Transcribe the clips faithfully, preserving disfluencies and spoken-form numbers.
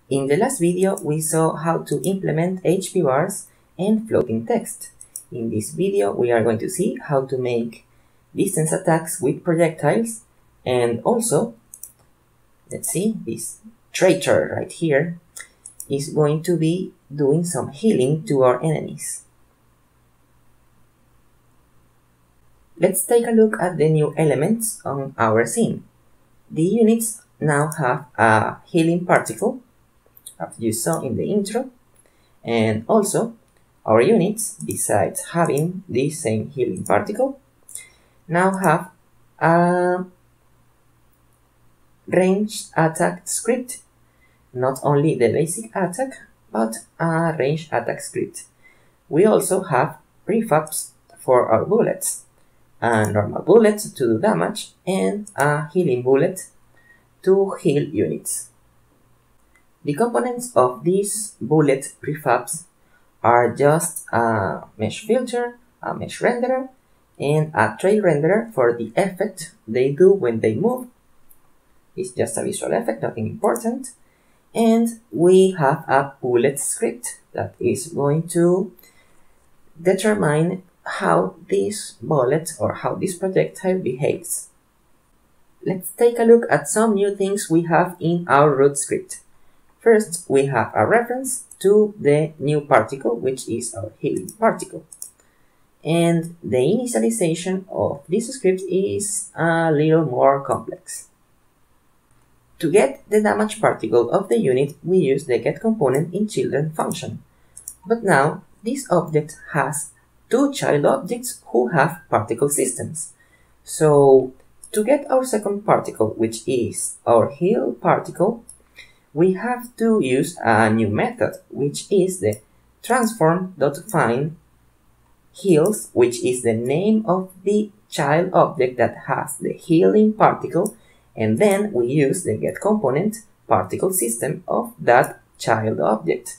In the last video, we saw how to implement H P bars and floating text. In this video, we are going to see how to make distance attacks with projectiles, and also, let's see, this traitor right here is going to be doing some healing to our enemies. Let's take a look at the new elements on our scene. The units now have a healing particle, as you saw in the intro, and also our units, besides having this same healing particle, now have a ranged attack script. Not only the basic attack, but a ranged attack script. We also have prefabs for our bullets, a normal bullet to do damage and a healing bullet to heal units. The components of these bullet prefabs are just a mesh filter, a mesh renderer, and a trail renderer for the effect they do when they move. It's just a visual effect, nothing important. And we have a bullet script that is going to determine how this bullet or how this projectile behaves. Let's take a look at some new things we have in our root script. First, we have a reference to the new particle, which is our healing particle. And the initialization of this script is a little more complex. To get the damage particle of the unit, we use the getComponent in children function. But now, this object has two child objects who have particle systems. So, to get our second particle, which is our heal particle, we have to use a new method, which is the transform.find heals, which is the name of the child object that has the healing particle, and then we use the getComponent particle system of that child object.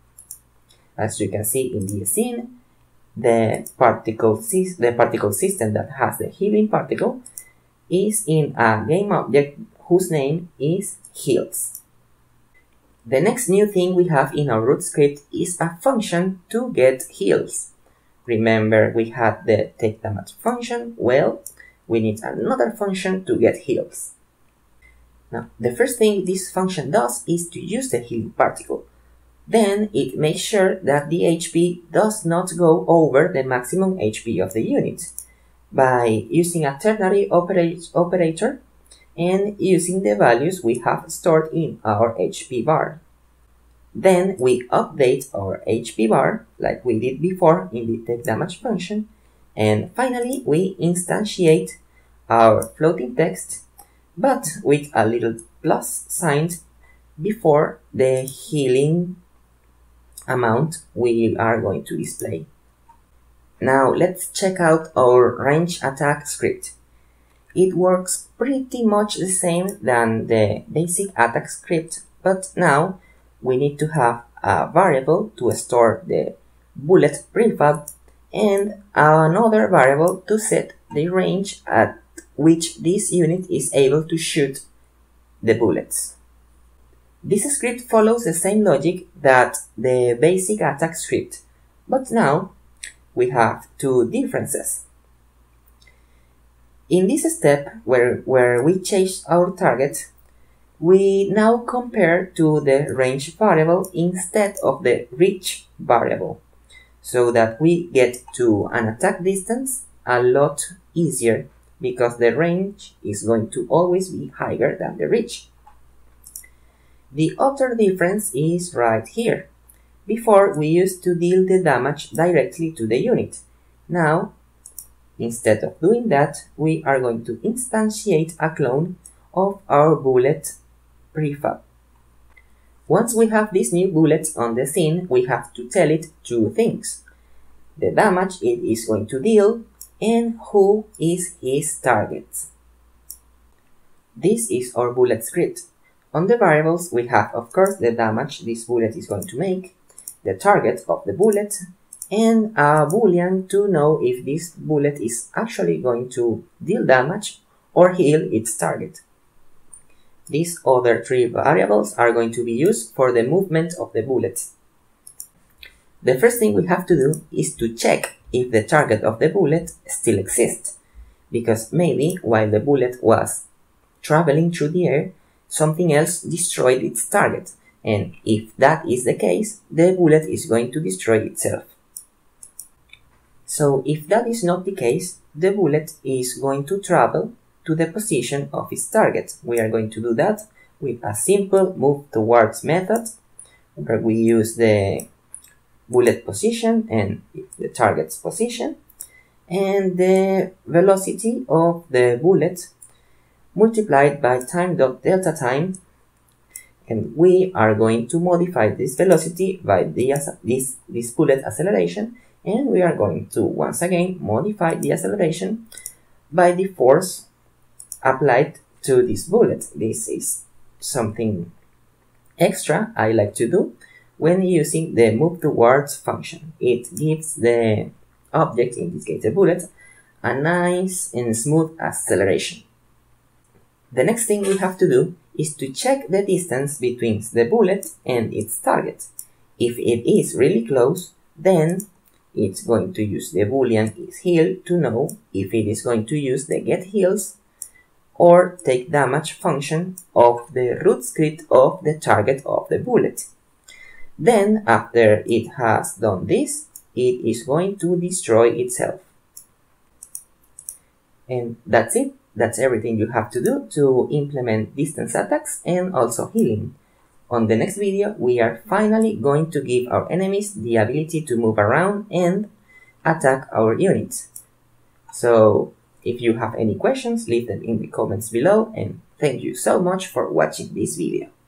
As you can see in the scene, the particle, the particle system that has the healing particle is in a game object whose name is heals. The next new thing we have in our root script is a function to get heals. Remember, we had the take damage function. Well, we need another function to get heals. Now, the first thing this function does is to use the healing particle. Then it makes sure that the H P does not go over the maximum H P of the unit by using a ternary operate, operator and using the values we have stored in our H P bar. Then we update our H P bar like we did before in the take damage function, and finally we instantiate our floating text, but with a little plus sign before the healing amount we are going to display. Now let's check out our range attack script. It works pretty much the same than the basic attack script, but now we need to have a variable to store the bullet prefab and another variable to set the range at which this unit is able to shoot the bullets. This script follows the same logic that the basic attack script, but now we have two differences. In this step, where, where we change our target, we now compare to the range variable instead of the reach variable, so that we get to an attack distance a lot easier, because the range is going to always be higher than the reach. The other difference is right here. Before, we used to deal the damage directly to the unit. Now, instead of doing that, we are going to instantiate a clone of our bullet prefab. Once we have these new bullets on the scene, we have to tell it two things: the damage it is going to deal and who is his target. This is our bullet script. On the variables, we have, of course, the damage this bullet is going to make, the target of the bullet, and a boolean to know if this bullet is actually going to deal damage or heal its target. these other three variables are going to be used for the movement of the bullet. The first thing we have to do is to check if the target of the bullet still exists, because maybe while the bullet was traveling through the air, something else destroyed its target, and if that is the case, the bullet is going to destroy itself. So if that is not the case, the bullet is going to travel to the position of its target. We are going to do that with a simple move towards method, where we use the bullet position and the target's position, and the velocity of the bullet multiplied by time dot delta time, and we are going to modify this velocity by the, this, this bullet acceleration, and we are going to once again modify the acceleration by the force applied to this bullet. This is something extra I like to do when using the move towards function. It gives the object, in this case the bullet, a nice and smooth acceleration. The next thing we have to do is to check the distance between the bullet and its target. If it is really close, then it's going to use the boolean isHeal to know if it is going to use the getHeals or take damage function of the root script of the target of the bullet. Then, after it has done this, it is going to destroy itself. And that's it. That's everything you have to do to implement distance attacks and also healing. On the next video, we are finally going to give our enemies the ability to move around and attack our units. So, if you have any questions, leave them in the comments below, and thank you so much for watching this video.